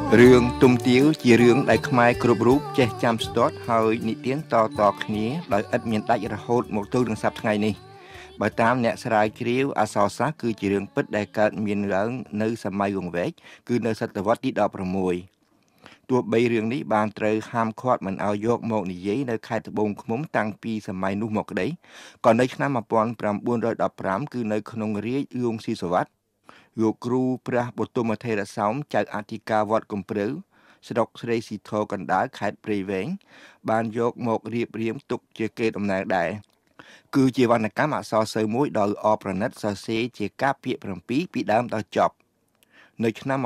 រឿងទុំទាវជារឿងដែលខ្មែរគ្រប់រូបចេះចាំស្ទាត់ហើយនិទានតគ្នាដោយឥតមានដាច់រហូតមកទល់នឹងសប្តាហ៍ថ្ងៃនេះបើតាមអ្នកស្រាវជ្រាវអក្សរសាស្ត្រគឺជារឿងពិតដែលកើតមានឡើងនៅសម័យវង្វេងគឺនៅសតវត្សទី16ទោះបីរឿងនេះបានត្រូវហាមឃាត់មិនឲ្យយកមកនិយាយនៅខេត្តត្បូងឃ្មុំតាំងពីសម័យនោះមកក្តីក៏នៅឆ្នាំ1915គឺនៅក្នុងរាជយងស៊ីសវ័តលោកគ្រូព្រះបទុមថេរសោមចៅអធិការវត្តកំព្រៅស្រុកស្រីស៊ីធរកណ្ដាលខេត្តព្រៃវែងបានយកមករៀបរៀងទុកជាកេរដំណែលដែរគឺជាវណ្ណកម្មអក្សរសិល្ប៍មួយដ៏ល្អប្រណិតសរសេរជាការពាក្យ7ពីដើមដល់ចប់នៅឆ្នាំ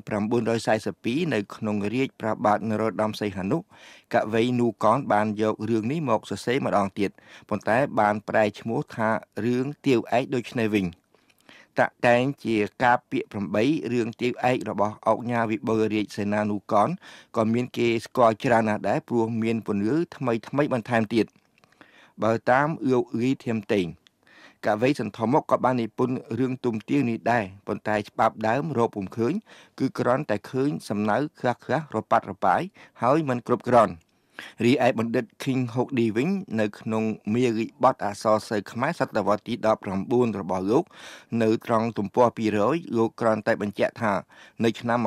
1942នៅក្នុងរាជព្រះបាទនរោត្តមសីហនុកវីនូកនបានយករឿងនេះមកសរសេរម្ដងទៀតប៉ុន្តែបានប្រែឈ្មោះថារឿងទាវឯកដូចនេះវិញតាក់តែងជាការពាក្យ8រឿងទាវឯករបស់អុកញ៉ាវិបុលរាជសេនានុកនក៏មានគេស្គាល់ច្រើនណាស់ដែរព្រោះមានពន្លឺថ្មីបន្ថែមទៀតបើតាមអ៊ូរីធៀមតេងកវីសន្ធមុខក៏បាននិពន្ធរឿងទុំទាវនេះដែរប៉ុន្តែច្បាប់ដើមរកពុំឃើញគឺគ្រាន់តែឃើញសំណៅខ្លះរប៉ាត់រប៉ាយហើយមិនគ្រប់គ្រាន់រីឯបណ្ឌិត King Hokdi វិញនៅក្នុងមេរៀបទអក្សរសិល្ប៍ខ្មែរសតវត្សទី19របស់លោកនៅត្រង់ទំព័រ200លោកគ្រាន់តែបញ្ជាក់ថានៅឆ្នាំ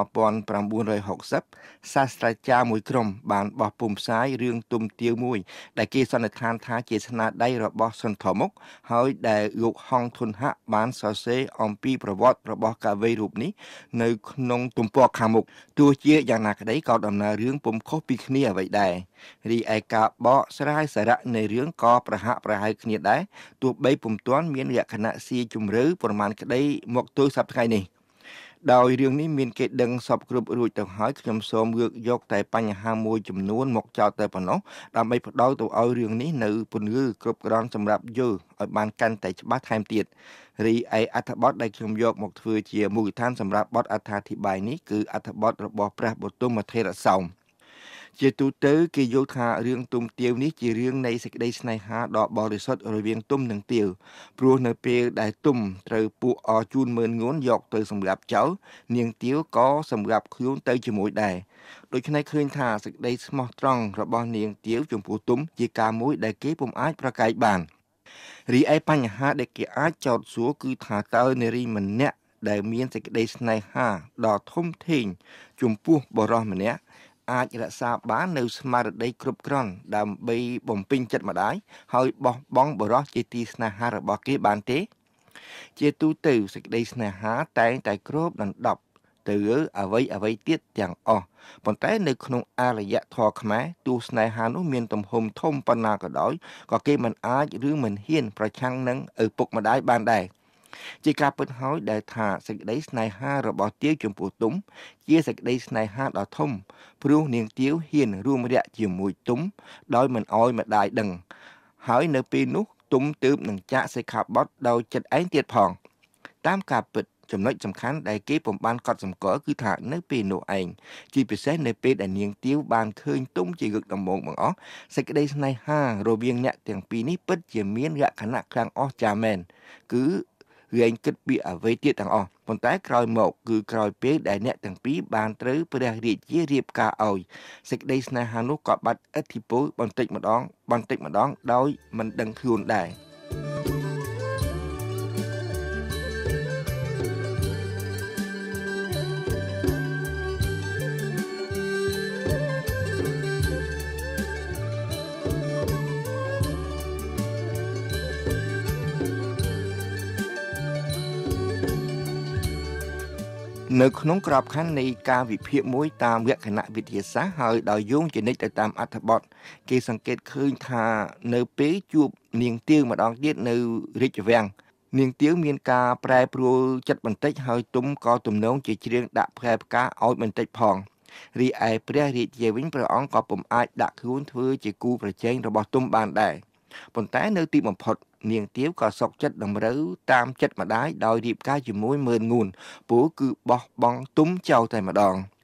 1960សាស្ត្រាចារ្យមួយក្រុមបានបោះពុម្ពផ្សាយរឿងទុំទាវមួយដែលគេសន្និដ្ឋានថាជាស្នាដៃរបស់សន្ធមុខហើយដែលលោកហងធុនហៈបានសរសេរអំពីប្រវត្តិរបស់កវីរូបនេះនៅក្នុងទំព័រខាងមុខទោះជាយ៉ាងណាក្តីក៏ដំណើររឿងពុំខុសពីគ្នាអ្វីដែររីឯការបកស្រាយសារៈនៃរឿងក៏ប្រហាក់ប្រហែលគ្នាដែរទោះបីពុំទាន់មានលក្ខណៈស៊ីជម្រៅប្រមាណក្តីមកទល់សប្តាហ៍ថ្ងៃនេះដោយរឿងនេះមានគេដឹងសពគ្រប់រួចទៅហើយខ្ញុំសូមលើកយកតែបញ្ហាមួយចំនួនមកចោទតែប៉ុណ្ណោះដើម្បីបដូរទៅឲ្យរឿងនេះនៅពន្លឺគ្រប់គ្រាន់សម្រាប់យល់ឲ្យបានកាន់តែច្បាស់ថែមទៀតរីឯអត្ថបទដែលខ្ញុំយកមកធ្វើជាមូលដ្ឋានសម្រាប់បទអត្ថាធិប្បាយនេះគឺអត្ថបទរបស់ព្រះបទុមថេរសោមជាទូទៅគេយល់ថារឿងទុំទាវនេះជារឿងនៃសេចក្តីស្នេហាដ៏បរិសុទ្ធរវាងទុំនិងទាវព្រោះនៅពេលដែលទុំត្រូវពួកអជូនម៉ឺនងួនយកទៅសម្លាប់ចោលនាងទាវក៏សម្លាប់ខ្លួនទៅជាមួយដែរដូច្នេះឃើញថាសេចក្តីស្មោះត្រង់របស់នាងទាវចំពោះទុំជាការមួយដែលគេពុំអាចប្រកែកបានរីឯបញ្ហាដែលគេអាចចោទសួរគឺថាតើនារីម្នាក់ដែលមានសេចក្តីស្នេហាដ៏ធំធេងចំពោះបុរសម្នាក់អាចរក្សាបាននៅស្មារតីគ្រប់គ្រាន់ដើម្បីបំពេញចិត្តម្ដាយហើយបោះបង់បរោះជាទីស្នេហារបស់គេបានទេជាទូទៅសេចក្តីស្នេហាតែងតែគ្របដណ្ដប់ទៅលើអ្វីទៀតទាំងអស់ប៉ុន្តែនៅក្នុងអរិយធម៌ខ្មែរទោះស្នេហានោះមានទំហំធំប៉ុណ្ណាក៏ដោយក៏គេមិនអាចឬមិនហ៊ានប្រឆាំងនឹងឪពុកម្ដាយបានដែរជាការពិតហើយដែលថាសេចក្តីស្នេហារបស់ទាវចំពោះទុំជាសេចក្តីស្នេហាដ៏ធំព្រោះនាងទាវហ៊ានរួមរយៈជាមួយទុំដោយមិនអោយម្ដាយដឹងហើយនៅពេលនោះទុំទើបនឹងចាក់សិក្ខាបទដោយចិត្តឯងទៀតផងតាមការពិតចំណុចសំខាន់ដែលគេពុំបានកត់សម្គាល់គឺថានៅពេលនោះឯងជាពិសេសនៅពេលដែលនាងទាវបានឃើញទុំជាលើកដំបូងបង្អស់សេចក្តីស្នេហារវាងអ្នកទាំងពីរនេះពិតជាមានលក្ខណៈខ្លាំងអស្ចារ្យមែនគឺលែងគិតពីអ្វីទៀតទាំងអស់ប៉ុន្តែក្រោយមកគឺក្រោយពេលដែលអ្នកទាំងពីរបានត្រូវព្រះរាជារៀបការឲ្យសេចក្តីស្នេហានោះក៏បាត់ឥទ្ធិពលបន្តិចម្ដងដោយមិនដឹងខ្លួនដែរនៅក្នុងក្របខ័ណ្ឌនៃការវិភាគមួយតាមលក្ខណៈវិទ្យាសាស្ត្រហើយដោយយោងជានិច្ចទៅតាមអត្ថបទគេសង្កេតឃើញថានៅពេលជួបនាងទាវម្ដងទៀតនៅរាជវាំងនាងទាវមានការប្រែប្រួលចិត្តបន្តិចហើយទុំក៏ទំនងជាច្រៀងដាក់ផ្លែផ្កាឲ្យបន្តិចផងរីឯព្រះរាជាវិញព្រះអង្គក៏ពុំអាចដាក់ខ្លួនធ្វើជាគូប្រជែងរបស់ទុំបានដែរប៉ុន្តែនៅទីបំផុតនាងទាវក៏សុកចិត្តតម្រូវតាមចិត្តម្ដាយដោយរៀបការជាមួយម៉ឺនងួនព្រោះគឺបោះបង់ទុំចោលតែម្ដង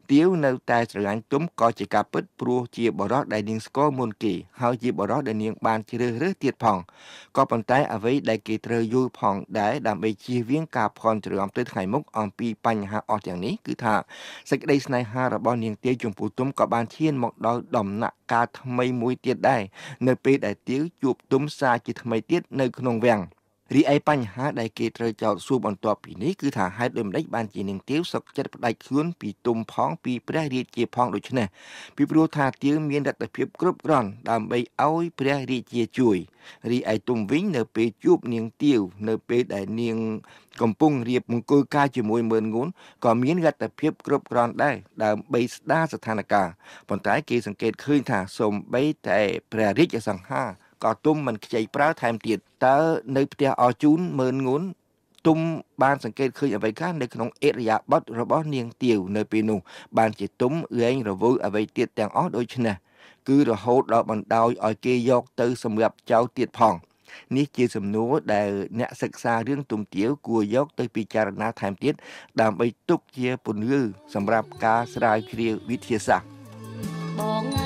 ទាវនៅតែស្រឡាញ់ទុំក៏ជាការពិតព្រោះជាបរិសុទ្ធដែលនាងស្គាល់មុនគេហើយជាបរិសុទ្ធដែលនាងបានជ្រើសរើសទៀតផងក៏ប៉ុន្តែអ្វីដែលគេត្រូវយល់ផងដែរដើម្បីជៀសវាងការភ័ន្តច្រឡំទៅថ្ងៃមុខអំពីបញ្ហាអស់ទាំងនេះគឺថាសេចក្តីស្នេហារបស់នាងទាវចំពោះទុំក៏បានឈានមកដល់ដំណាក់កាលថ្មីមួយទៀតដែរនៅពេលដែលទាវជួបទុំសារជាថ្មីទៀតនៅក្នុងវាំងរីឯបញ្ហាដែលគេត្រូវចោទសួរបន្ទាប់ពីនេះគឺថាហេតុដូចម្តេចបានជានាងទាវសុខចិត្តផ្ដាច់ខ្លួនពីទុំផងពីព្រះរាជាផងដូច្នេះពីព្រោះថាទាវមានលទ្ធភាពគ្រប់គ្រាន់ដើម្បីឲ្យព្រះរាជាជួយរីឯទុំវិញនៅពេលជួបនាងទាវនៅពេលដែលនាងកំពុងរៀបមង្គលការជាមួយមើលងួនក៏មានលទ្ធភាពគ្រប់គ្រាន់ដែរដើម្បីស្ដារស្ថានភាពប៉ុន្តែគេសង្កេតឃើញថាសូម្បីតែព្រះរាជសង្ហាក៏ទុំមិនខ្ចីប្រើថែមទៀតតើនៅផ្ទះអរជូនមើលងួនទុំបានសង្កេតឃើញអ្វីខ្លះនៅក្នុងអិរិយាបថរបស់នាងទាវនៅពេលនោះបានជាទុំលែងរវល់អ្វីទៀតទាំងអស់ដូច្នេះគឺរហូតដល់បណ្ដោយឲ្យគេយកទៅសម្រាប់ចោលទៀតផងនេះជាសំណួរដែលអ្នកសិក្សារឿងទុំទាវគួរយកទៅពិចារណាថែមទៀតដើម្បីទុកជាពន្លឺសម្រាប់ការស្រាវជ្រាវវិទ្យាសាស្ត្របង